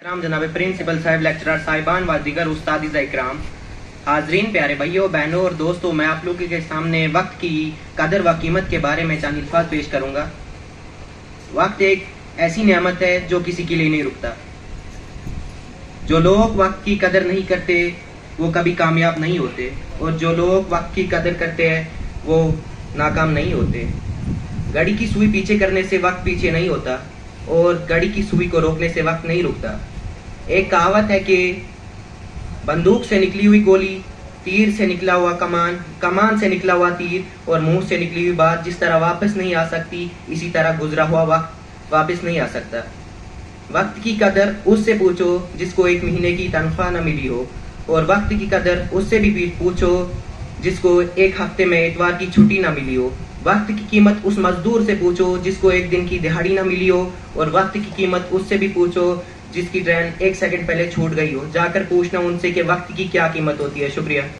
राम जनाब प्रिंसिपल साहब, लेक्चरर साहिबान व दीगर उस्ताद इकराम, हाजरीन, प्यारे भाइयों बहनों और दोस्तों, मैं आप लोगों के सामने वक्त की कदर व कीमत के बारे में चंद अल्फाज पेश करूंगा। वक्त एक ऐसी नेमत है जो किसी के लिए नहीं रुकता। जो लोग वक्त की कदर नहीं करते वो कभी कामयाब नहीं होते, और जो लोग वक्त की कदर करते हैं वो नाकाम नहीं होते। घड़ी की सुई पीछे करने से वक्त पीछे नहीं होता, और घड़ी की सुई को रोकने से वक्त नहीं रुकता। एक कहावत है कि बंदूक से निकली हुई गोली, तीर से निकला हुआ कमान, कमान से निकला हुआ तीर, और मुंह से निकली हुई बात जिस तरह वापस नहीं आ सकती, इसी तरह गुजरा हुआ वक्त वापस नहीं आ सकता। वक्त की कदर उससे पूछो जिसको एक महीने की तनख्वाह न मिली हो, और वक्त की कदर उससे भी पूछो जिसको एक हफ्ते में इतवार की छुट्टी न मिली हो। वक्त की कीमत उस मजदूर से पूछो जिसको एक दिन की दिहाड़ी न मिली हो, और वक्त की कीमत उससे भी पूछो जिसकी ट्रेन 1 सेकंड पहले छूट गई हो। जाकर पूछना उनसे कि वक्त की क्या कीमत होती है। शुक्रिया।